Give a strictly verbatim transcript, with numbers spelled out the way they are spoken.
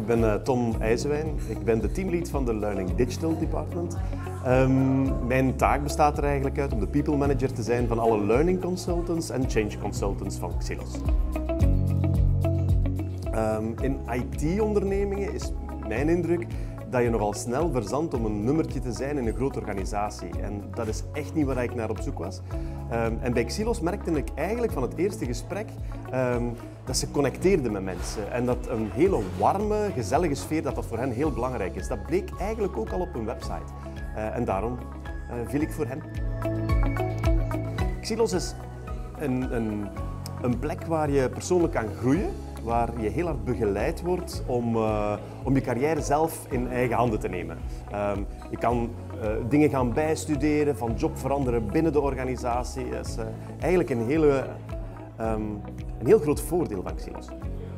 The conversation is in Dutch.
ben uh, Tom IJzewijn. Ik ben de teamlead van de Learning Digital Department. Um, mijn taak bestaat er eigenlijk uit om de people manager te zijn van alle learning consultants en change consultants van Xelos. Um, in I T-ondernemingen is mijn indruk dat je nogal snel verzandt om een nummertje te zijn in een grote organisatie. En dat is echt niet waar ik naar op zoek was. Um, en bij Xelos merkte ik eigenlijk van het eerste gesprek um, dat ze connecteerden met mensen. En dat een hele warme, gezellige sfeer, dat dat voor hen heel belangrijk is. Dat bleek eigenlijk ook al op hun website. Uh, en daarom uh, viel ik voor hen. Xelos is een, een, een plek waar je persoonlijk kan groeien. Waar je heel hard begeleid wordt om, uh, om je carrière zelf in eigen handen te nemen. Um, je kan uh, dingen gaan bijstuderen, van job veranderen binnen de organisatie. Dat is uh, eigenlijk een, hele, um, een heel groot voordeel van Xelos.